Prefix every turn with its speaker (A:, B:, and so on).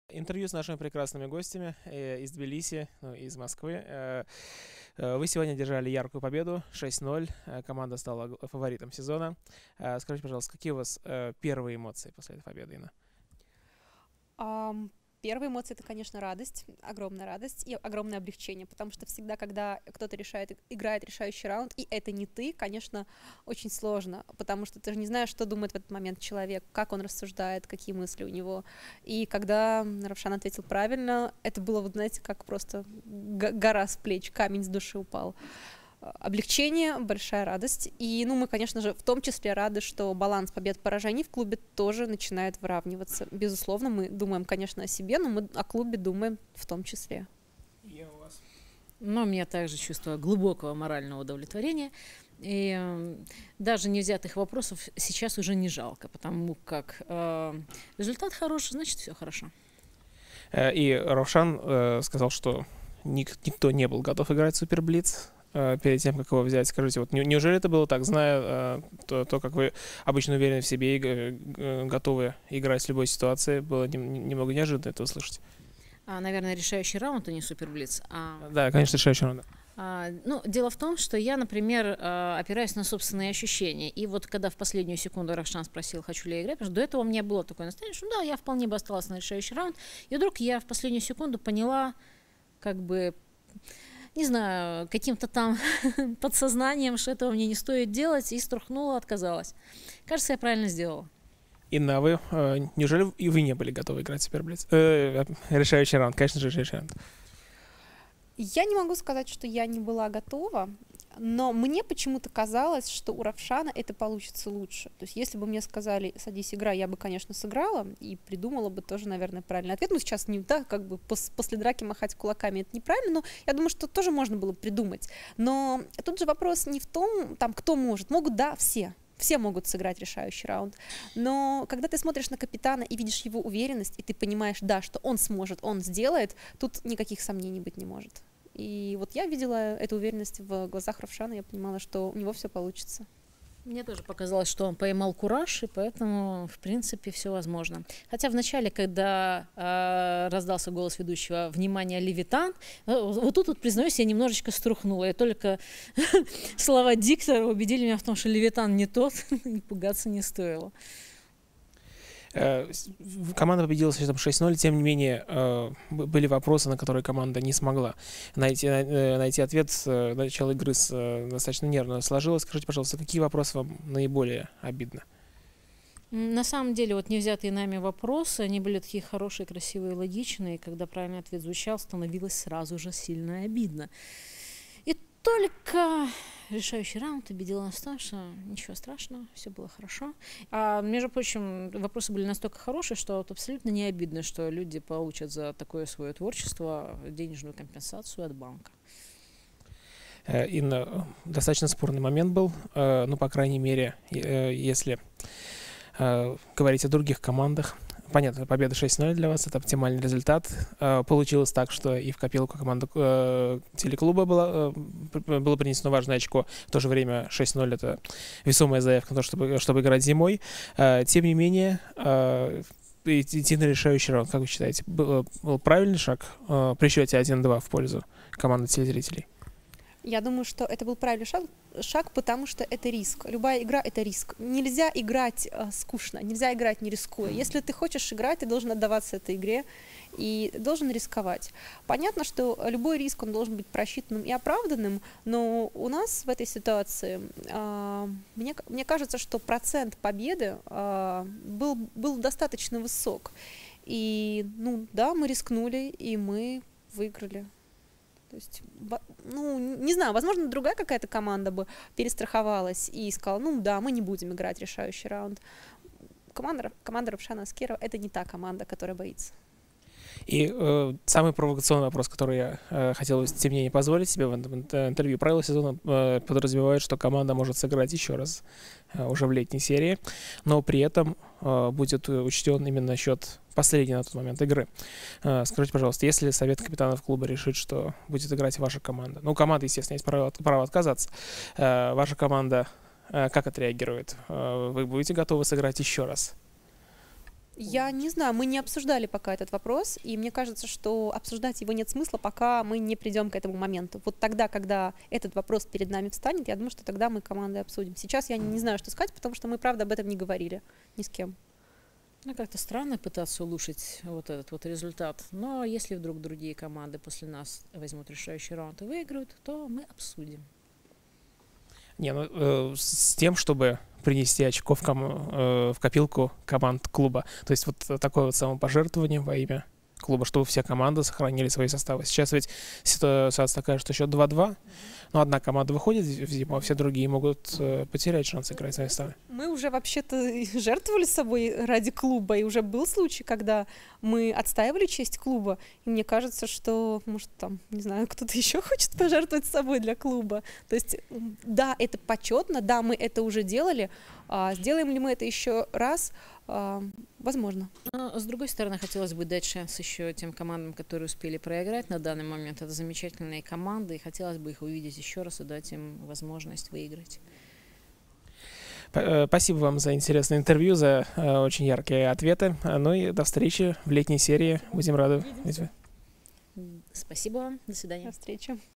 A: Интервью с нашими прекрасными гостями из Тбилиси, ну, из Москвы. Вы сегодня держали яркую победу, 6-0. Команда стала фаворитом сезона. Скажите, пожалуйста, какие у вас первые эмоции после этой победы, Инна?
B: Первая эмоция — это, конечно, радость и огромное облегчение, потому что всегда, когда кто-то играет решающий раунд, и это не ты, конечно, очень сложно, потому что ты же не знаешь, что думает в этот момент человек, как он рассуждает, какие мысли у него. И когда Равшан ответил правильно, это было, вот знаете, как просто гора с плеч, камень с души упал. Облегчение, большая радость. И, мы, конечно же, в том числе рады, что баланс побед-поражений в клубе тоже начинает выравниваться. Безусловно, мы думаем, конечно, о себе, но мы о клубе думаем в том числе.
A: И у вас?
C: Но у меня также чувство глубокого морального удовлетворения. И даже невзятых вопросов сейчас уже не жалко, потому как результат хороший, значит, все хорошо.
A: И Равшан сказал, что никто не был готов играть в Суперблиц перед тем, как его взять. Скажите, вот неужели это было так, зная то, как вы обычно уверены в себе и готовы играть в любой ситуации, было немного неожиданно это услышать?
C: Наверное, решающий раунд, а не Суперблиц.
A: Да, конечно, решающий раунд.
C: Дело в том, что я, например, опираюсь на собственные ощущения. И вот когда в последнюю секунду Равшан спросил, хочу ли я играть, потому что до этого у меня было такое настроение, что да, я вполне бы осталась на решающий раунд. И вдруг я в последнюю секунду поняла, не знаю, каким-то там подсознанием, что этого мне не стоит делать, и струхнула, отказалась. Кажется, я правильно сделала.
A: Инна, а вы, неужели и вы не были готовы играть в Суперблиц? Решающий раунд, конечно же, решающий раунд.
B: Я не могу сказать, что я не была готова, но мне почему-то казалось, что у Равшана это получится лучше. То есть если бы мне сказали, садись, играй, я бы, конечно, сыграла и придумала бы тоже, наверное, правильный ответ. Сейчас не так, после драки махать кулаками, это неправильно, но я думаю, что тоже можно было придумать. Но тут же вопрос не в том, кто может. Могут, да, все. Все могут сыграть решающий раунд, но когда ты смотришь на капитана и видишь его уверенность, и ты понимаешь, да, что он сможет, он сделает, тут никаких сомнений быть не может. И вот я видела эту уверенность в глазах Равшана, я понимала, что у него все получится.
C: Мне тоже показалось, что он поймал кураж, и поэтому, в принципе, все возможно. Хотя вначале, когда раздался голос ведущего «Внимание, Левитан!», вот тут, признаюсь, я немножечко струхнула. И только слова диктора убедили меня в том, что Левитан не тот, и пугаться не стоило.
A: Команда победила 6-0, тем не менее, были вопросы, на которые команда не смогла найти ответ. Начало игры достаточно нервно сложилось. Скажите, пожалуйста, какие вопросы вам наиболее обидны?
C: На самом деле, вот невзятые нами вопросы, они были такие хорошие, красивые, логичные, и когда правильный ответ звучал, становилось сразу же сильно обидно. И только решающий раунд убедил нас в том, что ничего страшного, все было хорошо. Между прочим, вопросы были настолько хорошие, что вот абсолютно не обидно, что люди получат за такое свое творчество денежную компенсацию от банка.
A: Инна, достаточно спорный момент был, по крайней мере, если говорить о других командах. Понятно, победа 6-0 для вас — это оптимальный результат. Получилось так, что и в копилку команды телеклуба было принесено важное очко. В то же время 6-0 — это весомая заявка на то, чтобы играть зимой. Тем не менее, идти на решающий раунд, как вы считаете, был правильный шаг при счете 1-2 в пользу команды телезрителей?
B: Я думаю, что это был правильный шаг, потому что это риск. Любая игра — это риск. Нельзя играть скучно, нельзя играть не рискуя. Если ты хочешь играть, ты должен отдаваться этой игре и должен рисковать. Понятно, что любой риск, он должен быть просчитанным и оправданным, но у нас в этой ситуации, мне кажется, что процент победы был достаточно высок. И, да, мы рискнули, и мы выиграли. То есть, не знаю, возможно, другая какая-то команда бы перестраховалась и сказала, да, мы не будем играть решающий раунд. Команда Равшана Аскерова — это не та команда, которая боится.
A: И самый провокационный вопрос, который я хотел, тем не менее, позволить себе в этом интервью. Правила сезона подразумевают, что команда может сыграть еще раз уже в летней серии, но при этом будет учтен именно счет последней на тот момент игры. Скажите, пожалуйста, если совет капитанов клуба решит, что будет играть ваша команда, у команды, естественно, есть право отказаться, ваша команда как отреагирует? Вы будете готовы сыграть еще раз?
B: Я не знаю, мы не обсуждали пока этот вопрос, и мне кажется, что обсуждать его нет смысла, пока мы не придем к этому моменту. Вот тогда, когда этот вопрос перед нами встанет, я думаю, что тогда мы командой обсудим. Сейчас я не знаю, что сказать, потому что мы, правда, об этом не говорили ни с кем.
C: Ну, как-то странно пытаться улучшить вот этот вот результат. Но если вдруг другие команды после нас возьмут решающий раунд и выиграют, то мы обсудим.
A: Не, ну, с тем, чтобы принести очко в копилку команд клуба. То есть вот такое вот самопожертвование во имя клуба, чтобы все команды сохранили свои составы. Сейчас ведь ситуация такая, что счет 2-2, но одна команда выходит в зиму, а все другие могут потерять шанс играть свои составы.
B: Мы уже вообще-то жертвовали собой ради клуба, и уже был случай, когда мы отстаивали честь клуба, и мне кажется, что, может, там, не знаю, кто-то еще хочет пожертвовать собой для клуба. То есть, да, это почетно, да, мы это уже делали, сделаем ли мы это еще раз, возможно.
C: Но, с другой стороны, хотелось бы дать шанс еще тем командам, которые успели проиграть на данный момент. Это замечательные команды, и хотелось бы их увидеть еще раз и дать им возможность выиграть.
A: Спасибо вам за интересное интервью, за очень яркие ответы. Ну и до встречи в летней серии. Будем рады.
C: Спасибо вам. До свидания.
B: До встречи.